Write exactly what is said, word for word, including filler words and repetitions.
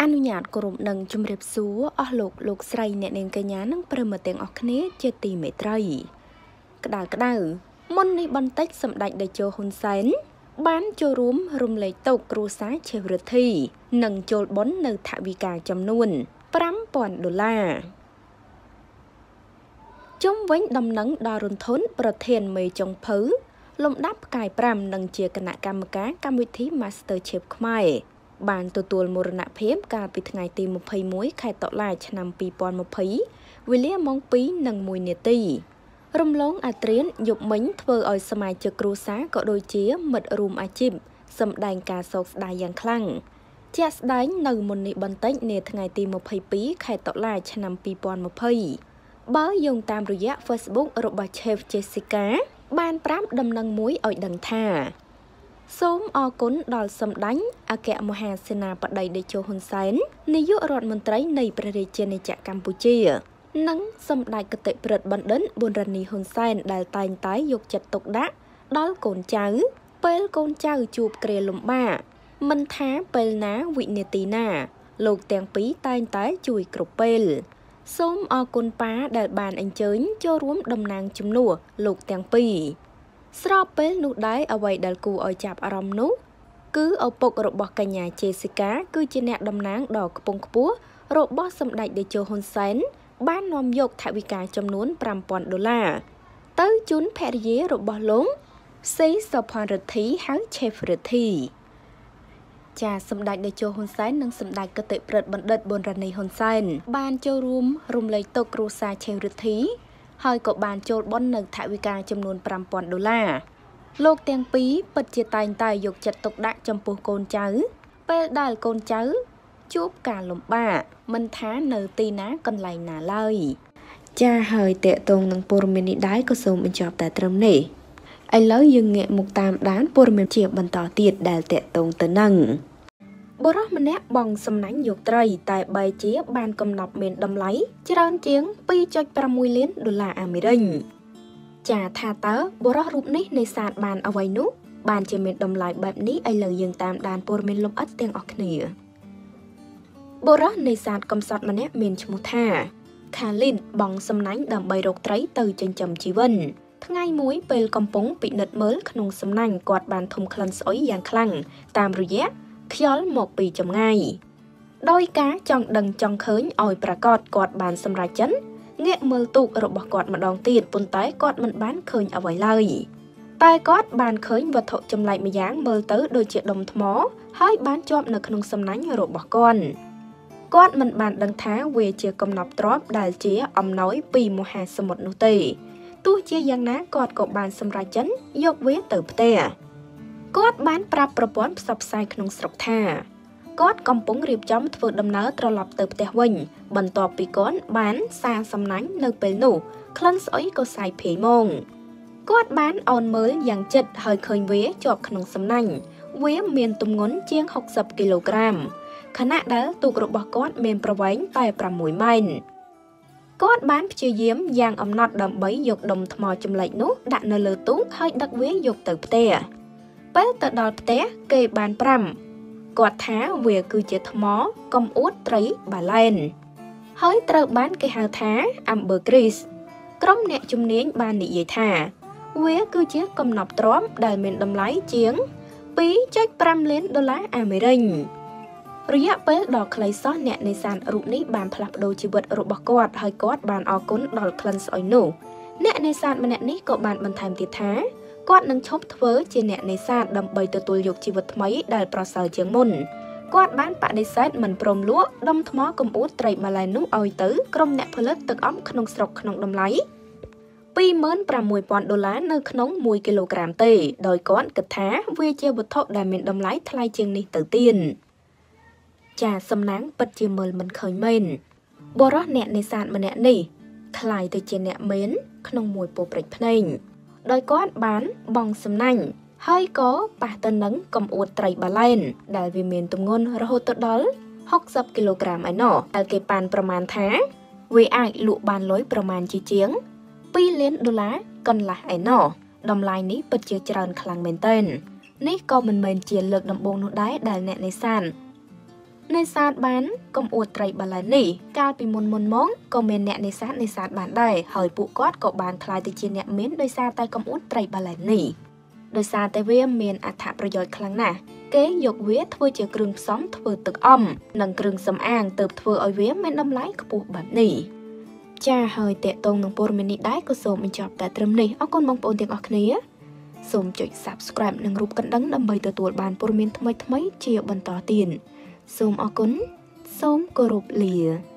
អនុញ្ញាតគោរពនឹងជំរាបសួរអស់លោកលោកស្រីអ្នកនាងកញ្ញានិងប្រិមត្តទាំងអស់គ្នាជាទីមេត្រីក្តៅក្តៅមុននេះបន្តិចសម្ដេចតេជោហ៊ុនសែនបានចូលរួមរំលែកទុក្ខគ្រួសារឆេវរិទ្ធីនិងចូលបន់នៅថវិកាចំនួនប្រាំពាន់ដុល្លារជុំវិញដំណឹងដល់រុនធុនប្រធានមេចុងភៅលំដាប់ផ្កាយប្រាំនិងជាគណៈកម្មការកម្មវិធី MasterChef ខ្មែរបានទទួលមរណភាពកាលពីថ្ងៃទីម្ភៃមួយខែតុលាឆ្នាំពីរពាន់ម្ភៃវេលាម៉ោងពីរនិងមួយនាទីរំលងអាត្រៀនយប់មិញធ្វើឲ្យសមាជិកគ្រួសារក៏ដូចជាមិត្តរួមអាជីពសម្ដែងការសោកស្ដាយយ៉ាងខ្លាំងជាក់ស្ដែងនៅមុននេះបន្តិចនាថ្ងៃទីម្ភៃពីរខែតុលាឆ្នាំពីរពាន់ម្ភៃបើយោងតាមរយៈ Facebook របស់ Chef Jessica បានប្រាប់ដំណឹងមួយឲ្យដឹងថាសូមអរគុណដល់សម្ដេចអគ្គមហាសេនាបតីតេជោហ៊ុនសែននាយករដ្ឋមន្ត្រីនៃព្រះរាជាណាចក្រកម្ពុជានិងសម្ដេចគតិប្រិទ្ធបណ្ឌិតប៊ុនរ៉ានីហ៊ុនសែនដែលតែងតែយកចិត្តទុកដាក់ដល់កូនចៅពេលកូនចៅជួបគ្រាលំបាកមិនថាពេលណាវិនាទីណាលោកទាំងពីរតែងតែជួយគ្រប់ពេលសូមអរគុណប៉ាដែលបានអញ្ជើញចូលរួមតំណាងជំនួសលោកទាំងពីរស្របពេលនោះដែរអ្វីដែលគួរឲ្យចាប់អារម្មណ៍នោះគឺឪពុករបស់កញ្ញាជេស៊ីកាគឺជាអ្នកតំណាងដ៏ខ្ពង់ខ្ពស់របស់សម្ដេចតេជោហ៊ុនសែនបាននាំយកថវិកាចំនួនប្រាំពាន់ដុល្លារទៅជូនភរិយារបស់លោកសេសុផានរិទ្ធីហៅឆេហ្វរិទ្ធីចាសម្ដេចតេជោហ៊ុនសែននិងសម្ដេចគតិប្រិទ្ធបណ្ឌិតប៊ុនរ៉ានីហ៊ុនសែនបានចូលរួមរំលែកទុក្ខគ្រួសារឆេហ្វរិទ្ធីហើយក៏បានចូលបន់នៅថវិកាចំនួនប្រាំពាន់ដុល្លារលោកទាំងពីរពិតជាតែងតែយកចិត្តទុកដាក់ចំពោះកូនចៅពេលដែលកូនចៅជួបការលំបាកមិនថានៅទីណាកន្លែងណាឡើយចាហើយតេតងនឹងព័ត៌មាននេះដែរក៏សូមបញ្ចប់តែត្រឹមនេះឥឡូវយើងងាកមកតាមដានព័ត៌មានជាបន្តទៀតដែលតេតងទៅនឹងបុរសម្នាក់បងសំណាញ់យកត្រីតែបែជាបានកំណប់មានតម្លៃច្រើនជាង ពីរจุดប្រាំមួយលានដុល្លារអាមេរិកចាថាតើបុរសរូបនេះនេសាទបានអ្វីនោះបានជាមានតម្លៃបែបនេះឥឡូវយើងតាមដានព័ត៌មានលម្អិតទាំងអស់គ្នាបុរសនេសាទកំសត់ម្នាក់មានឈ្មោះថាខាលីនបងសំណាញ់ដើម្បីរកត្រីទៅចិញ្ចឹមជីវិតថ្ងៃមួយពេលកំពុងពិនិត្យមើលក្នុងសំណាញ់គាត់បានធំក្លិនស្អុយយ៉ាងខ្លាំងតាមរយៈខ្យល់មកពីចម្ងាយដោយការចង់ដឹងចង់ឃើញឲ្យប្រកាសគាត់បានសម្រេចចិត្តងាកមើលទូករបស់គាត់ម្ដងទៀតប៉ុន្តែគាត់មិនបានឃើញអ្វីឡើយតែគាត់បានឃើញវត្ថុចម្លែកម្យ៉ាងមើលទៅដូចជាដុំថ្មហើយបានជាប់នៅក្នុងសំណាញ់របស់គាត់គាត់មិនបានដឹងថាវាជាកំណប់ទ្រព្យដែលជាអំណោយពីមហាសមុទ្រនោះទេទោះជាយ៉ាងណាគាត់ក៏បានសម្រេចចិត្តយកវាទៅផ្ទះគាត់បានប្រាប់ប្រព័ន្ធផ្សព្វផ្សាយក្នុងស្រុកថាគាត់កំពុងរៀបចំធ្វើដំណើរត្រឡប់ទៅផ្ទះវិញបន្ទាប់ពីគាត់បានសារសំណាញ់នៅពេលនោះក្លិនស្អុយក៏សាយភាយមកគាត់បានអោនមើលយ៉ាងជិតហើយឃើញវាជាប់ក្នុងសំណាញ់វាមានទម្ងន់ជាងហុកសិបគីឡូក្រាមខណៈដែលទូករបស់គាត់មានប្រវែងតែប្រាំមួយម៉ែត្រគាត់បានព្យាយាមយ៉ាងអំណត់ដើម្បីយកដុំថ្មចម្លែកនោះដាក់នៅលើទូកហើយដឹកវាយកទៅផ្ទះពេលទៅដល់ផ្ទះគេបានប្រាំគាត់ថាវាគឺជាថ្មកំអួតត្រីបាឡែនហើយត្រូវបានគេហៅថា Ambergris ក្រុមអ្នកជំនាញបាននិយាយថាវាគឺជាកំណប់ទ្រព្យដែលមានតម្លៃជាង ពីរจุดប្រាំលានដុល្លារអាមេរិករយៈពេលដ៏ខ្លីសោះអ្នកនេសាទរូបនេះបានផ្លាស់ប្ដូរជីវិតរបស់គាត់ហើយគាត់បានអរគុណដល់ក្លិនស្អុយនោះអ្នកនេសាទម្នាក់នេះក៏បានបន្ថែមទៀតថាគាត់នឹងឈប់ធ្វើជាអ្នកនេសាទដើម្បីទទួលយកជីវិតថ្មីដែលប្រសើរជាងមុនគាត់បានបដិសេធមិនព្រមលក់ដុំថ្មកំអួតត្រីបាឡែននោះឲ្យទៅក្រុមអ្នកផលិតទឹកអំក្នុងស្រុកក្នុងតម្លៃ ពីរម៉ឺនប្រាំមួយពាន់ដុល្លារនៅក្នុងមួយគីឡូក្រាមទេដោយគាត់គិតថាវាជាវត្ថុដែលមានតម្លៃថ្លៃជាងនេះទៅទៀតចាសំណាងពិតជាមើលមិនឃើញមែនបុរសអ្នកនេសាទម្នាក់នេះថ្លៃទៅជាអ្នកមែនក្នុងមួយពោព្រិចភ្នែកដោយគាត់បានបងសំណាញ់ហើយក៏ប៉ះទៅនឹងកំអួតត្រីបាឡែនដែលវាមានទម្ងន់រហូតទៅដល់ហុកសិបគីឡូក្រាមឯណោះដែលគេប៉ាន់ប្រមាណថាវាអាចលក់បានលុយប្រមាណជាជាង ពីរលានដុល្លារកន្លះឯណោះតម្លៃនេះពិតជាច្រើនខ្លាំងមែនទែននេះក៏មិនមែនជាលើកដំបូងនោះដែរដែលអ្នកនេសាទនេសាទបានកំអួតត្រីបាឡែននេះកាលពីមុនមុនមកក៏មានអ្នកនេសាទនេសាទបានដែរហើយពួកគាត់ក៏បានក្លាយទៅជាអ្នកមានដោយសារតែកំអួតត្រីបាឡែននេះដោយសារតែវាមានអត្ថប្រយោជន៍ខ្លាំងណាស់គេយកវាធ្វើជាគ្រឿងផ្សំធ្វើទឹកអំនិងគ្រឿងសម្អាងទើបធ្វើឲ្យវាមានតម្លៃខ្ពស់បែបនេះចាហើយតេតងនឹងព័ត៌មាននេះដែរក៏សូមបញ្ចប់តែត្រឹមនេះអរគុណបងប្អូនទាំងអស់គ្នាសូមចុច Subscribe និងរូបកណ្ដឹងដើម្បីទទួលបានព័ត៌មានថ្មីៗជាបន្តទៀតសូមអរគុណសូមគោរពលា